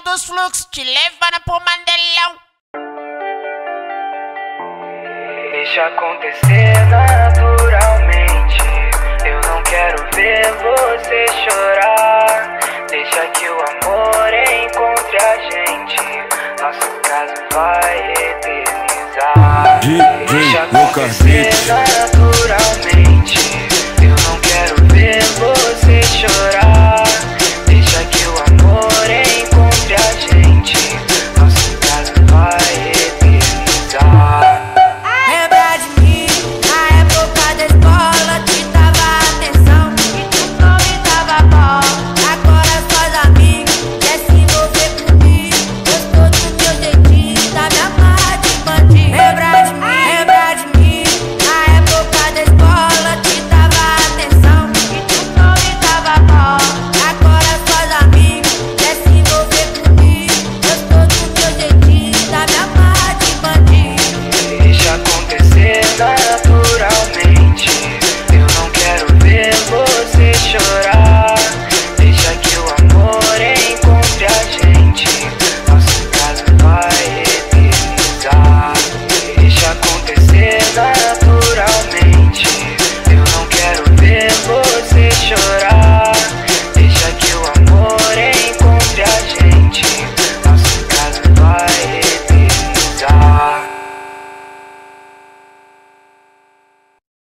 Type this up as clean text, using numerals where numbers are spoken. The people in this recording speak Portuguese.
dos fluxos te levando pro Mandelão. Deixa acontecer naturalmente. Eu não quero ver você chorar. Deixa que o amor encontre a gente. Nosso caso vai eternizar. Deixa acontecer